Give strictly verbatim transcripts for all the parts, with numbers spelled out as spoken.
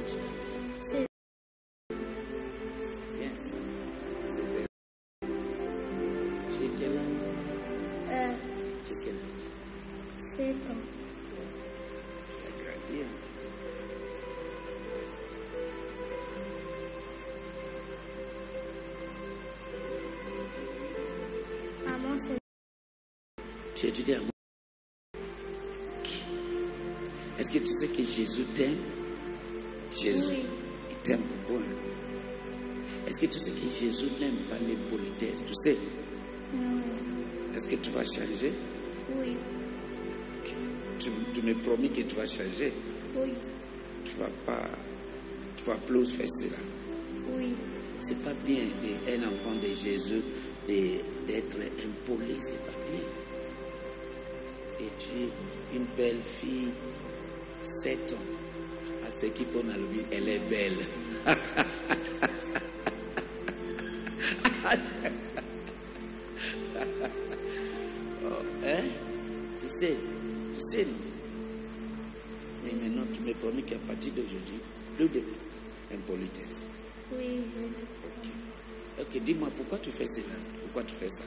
tu t'appelles? C'est Bien ça. C'est vrai. Tu es quel âge? euh, Tu es quel âge? sept ans. Tu as grandi, hein? Maman, c'est Tu étudies à moi. Est-ce que tu sais que Jésus t'aime? Jésus, oui. il t'aime beaucoup. Hein? Est-ce que tu sais que Jésus n'aime pas les politesses? Tu sais? Non. Est-ce que tu vas changer? Oui. Ok. Tu, tu me promis que tu vas changer. Oui. Tu vas pas, tu vas plus faire cela. Oui. C'est pas bien d'un enfant de Jésus de- d'être impoli, c'est pas bien. Et tu es une belle fille, sept ans. À ce qui peut dans le vie, elle est belle. Oh, hein? Tu sais, tu sais, non? Mais maintenant, tu me promis qu'à partir d'aujourd'hui, plus de impolitesse. Oui, je Ok. Ok, dis-moi, pourquoi tu fais cela? Pourquoi tu fais ça?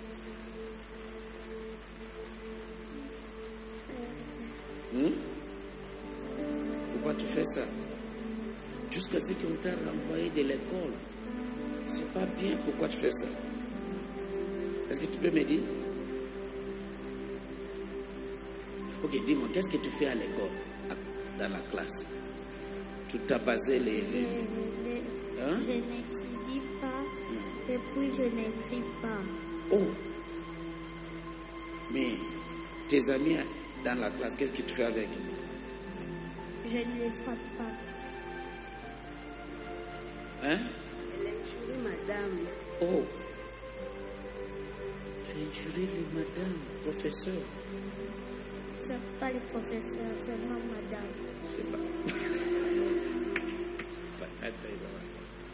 Hmm? Pourquoi tu fais ça? Jusqu'à ce qu'on t'a renvoyé de l'école. C'est pas bien, pourquoi tu fais ça? Est-ce que tu peux me dire? Ok, dis-moi, qu'est-ce que tu fais à l'école, à- dans la classe? Tu t'as basé les... Je, les- je, Hein? je n'étudie pas Hmm. et puis je n'écris pas. Oh! Mais tes amis dans la classe, qu'est-ce que tu fais avec eux? Je ne les frappe pas. Hein? Elle a injurié madame. Oh! Tu as injurié les madame, professeur. C'est pas les professeurs, seulement madame. C'est pas. Bah, attends, il va.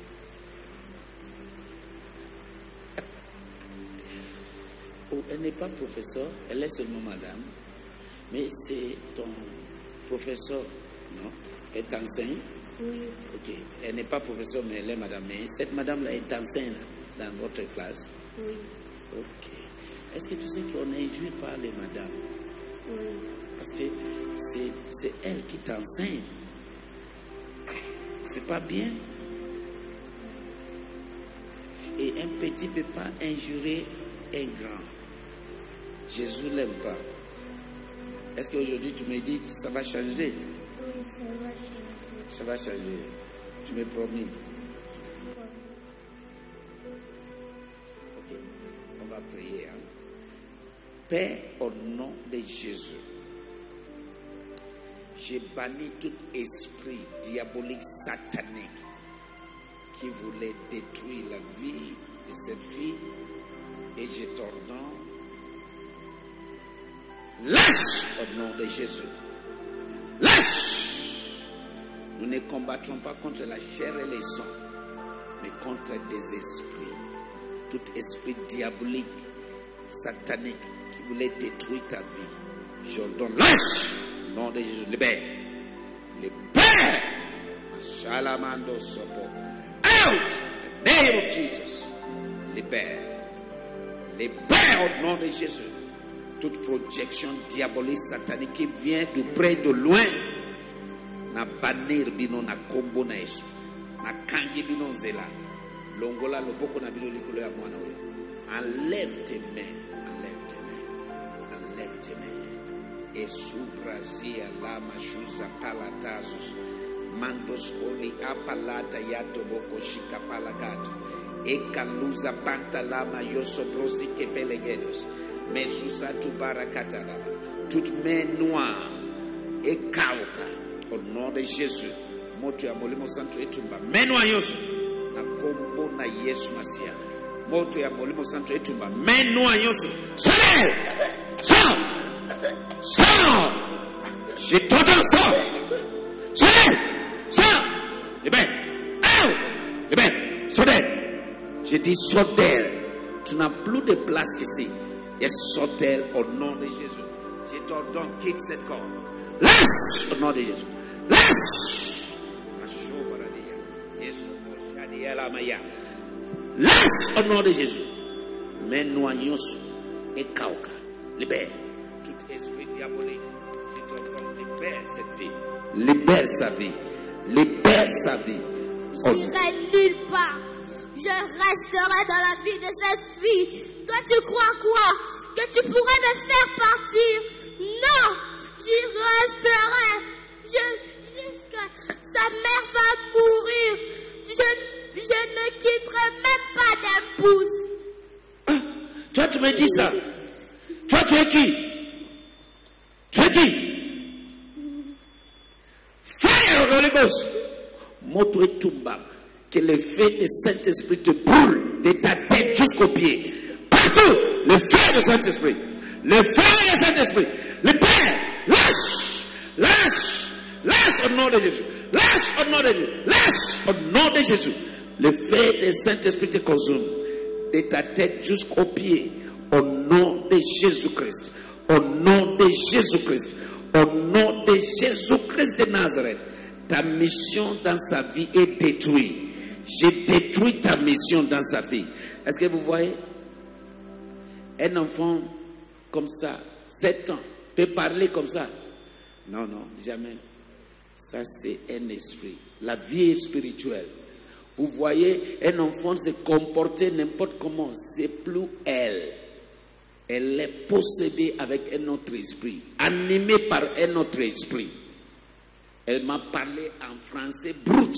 Oh, elle n'est pas professeur, elle est seulement madame. Mais c'est ton professeur, non? Elle t'enseigne? Oui. Ok. Elle n'est pas professeur, mais elle est madame. Mais cette madame-là est enseigne dans votre classe? Oui. Ok. Est-ce que tu sais qu'on n'injure pas les madames? Oui. Parce que c'est, c'est elle qui t'enseigne. C'est pas bien. Et un petit ne peut pas injurer un grand. Jésus ne l'aime pas. Est-ce qu'aujourd'hui tu me dis que ça va changer? Oui, ça va changer. Ça va changer. Tu me promis. Ok. On va prier. Hein? Père, au nom de Jésus, j'ai banni tout esprit diabolique satanique qui voulait détruire la vie de cette fille, et je t'ordonne, lâche au nom de Jésus. Lâche! Nous ne combattrons pas contre la chair et les sangs, mais contre des esprits. Tout esprit diabolique, satanique qui voulait détruire ta vie, j'ordonne, lâche! Au nom de Jésus, libère. Libère! Shalamando Sopo. Out! In the name of Jesus. Libère. Libère au nom de Jésus. Toute projection diabolique satanique qui vient de près, de loin. Na banir bino na kombo na Yesu. Na kangi bino zela. Longola loboko na bino likolo ya mwana oyo. Enlève tes mains. Enlève tes mains. Enlève tes mains. Et subrazia lama shuza palatazus. Mandos oli apalata yato boko shika palagato. E kaluza panta lama yosobrosi ke pelegedos. Mesusa tu barakatara. Toute main noire et kauka. Au nom de Jésus. Moto ya molimo santo etumba. Main noire yoso. Na kombo na Yesu Masia. Moto ya molimo santo etumba. Main noire yoso. Sors! Sors! Sors! Je t'ordonne, sors! Sors! Sors! Libère! Out! Libère! Sors d'elle! Je dis sors d'elle. Tu n'as plus de place ici. Et sors d'elle au nom de Jésus. Je t'ordonne, quitte cette corps. Lâche! Au nom de Jésus. Lâche! Salamaya. Lâche au nom de Jésus. Mais noyons et kauka. Libère. Tout esprit diabolique. Je t'ordonne, libère cette vie. Libère sa vie. Libère sa vie. J'irai nulle part. Je resterai dans la vie de cette fille. Toi, tu crois quoi? Que tu pourrais me faire partir? Non! J'y resterai. Je, jusqu'à sa mère va mourir. Je, je ne quitterai même pas d'épouse. Ah, toi, tu me dis ça. Toi, tu es qui? Tu es qui? Fire of the Holy Ghost. Moto et Tumba. Que le feu du Saint-Esprit te brûle de ta tête jusqu'aux pieds. Partout, le feu du Saint-Esprit. Le feu du Saint-Esprit. Le Père, lâche, lâche, lâche au nom de Jésus. Lâche au nom de Jésus. Lâche au nom de Jésus. Le feu du Saint-Esprit te consume de ta tête jusqu'aux pieds. Au nom de Jésus-Christ. Au nom de Jésus-Christ. Au nom de Jésus-Christ de Nazareth. Ta mission dans sa vie est détruite. J'ai détruit ta mission dans sa vie. Est-ce que vous voyez? Un enfant comme ça, sept ans, peut parler comme ça? Non, non, jamais. Ça, c'est un esprit. La vie est spirituelle. Vous voyez, un enfant se comporter n'importe comment. C'est plus elle. Elle est possédée avec un autre esprit, animée par un autre esprit. Elle m'a parlé en français brut.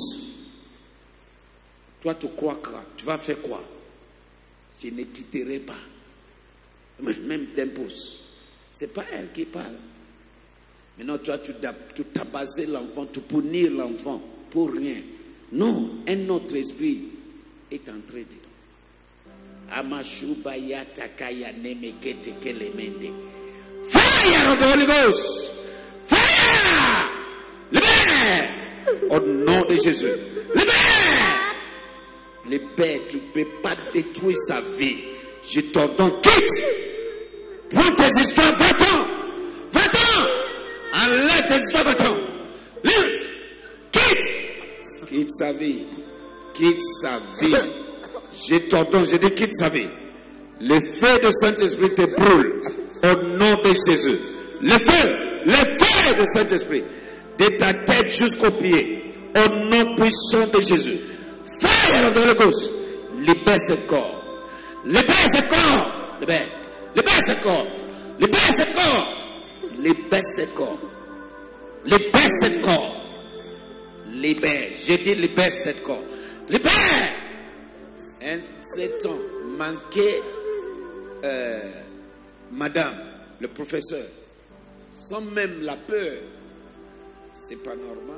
Toi, tu crois quoi? Tu vas faire quoi? Je ne quitterai pas. Même d'un pouce. Ce n'est pas elle qui parle. Maintenant, toi, tu as basé l'enfant, tu punir l'enfant pour rien. Non, un autre esprit est entré dedans. Amashubaya takaya nemekete kelemente. Fire of the Holy Ghost! Fire! Libère! Au nom de Jésus. Libère! Libère, tu ne peux pas détruire sa vie. Je t'ordonne, quitte! Prends tes histoires, va-t'en! Va-t'en! Enlève tes histoires, va-t'en! Lise! Quitte! Quitte sa vie. Quitte sa vie. Je t'ordonne, je dis quitte sa vie. Le feu du Saint-Esprit te brûle. Au nom de Jésus. Le feu! Le feu du Saint-Esprit. De ta tête jusqu'aux pieds. Au nom puissant de Jésus. Fire of the Holy Ghost. Libère ce corps. Libère ce corps. Libère. Libère ce corps. Libère ce corps. Libère ce corps. Libère ce corps. Libère. J'ai dit libère ce corps. Libère. Un sept ans manqué euh, madame, le professeur, sans même la peur. C'est pas normal.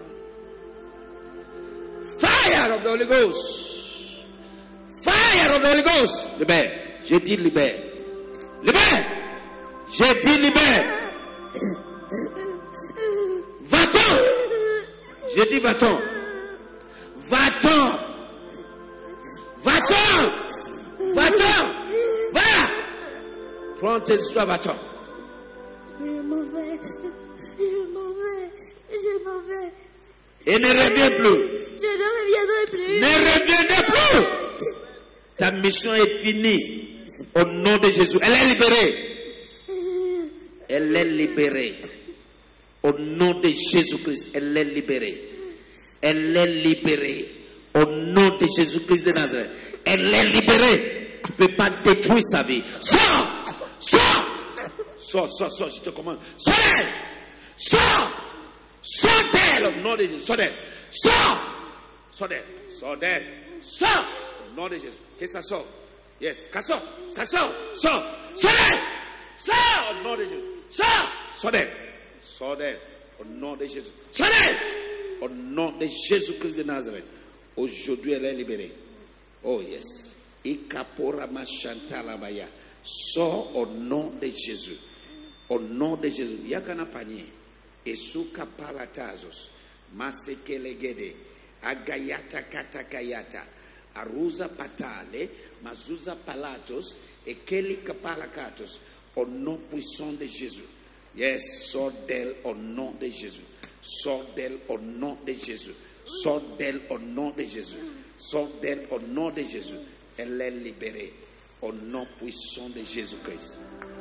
Fire of the Holy Ghost. Fire of the Holy Ghost. Libère. J'ai dit libère. Libère. J'ai dit libère. Va-t'en. J'ai dit va-t'en. Va-t'en. Va-t'en. Va-t'en. Va. Prends tes histoires, va-t'en. Je m'en vais. Je m'en vais. Je m'en vais. Et ne reviens plus. Je ne reviendrai plus. Ne reviendrai plus. Ta mission est finie. Au nom de Jésus. Elle est libérée. Elle est libérée. Au nom de Jésus-Christ, elle est libérée. Elle est libérée. Au nom de Jésus-Christ de Nazareth. Elle est libérée. Tu ne peux pas détruire sa vie. Sors! Sors! Sors, sors, sors, je te commande. Sors d'elle! Sors! Sors d'elle au nom de Jésus. Sors d'elle. Sors! Sors d'elle. Sors d'elle. Sors! Au nom de Jésus. Que ça sort. Yes. Que ça sort. Ça sort. Sors. Sors d'elle. Sors au nom de Jésus. Sors! Sors d'elle. Sors d'elle. Au nom de Jésus. Sors d'elle. Au nom de Jésus-Christ de Nazareth. Aujourd'hui, elle est libérée. Oh yes. Ikapora machantalabaya. Sors au nom de Jésus. Au nom de Jésus. Yakana panier. Esuka palatazos. Masekelegede. Agayata katakayata. Aruza patale. Mazuza palatos. Ekeli kapalakatos. Au nom puissant de Jésus. Yes, sors d'elle au nom de Jésus. Sors d'elle au nom de Jésus. Sors d'elle au nom de Jésus. Sors d'elle au nom de Jésus. Elle est libérée au nom puissant de Jésus-Christ.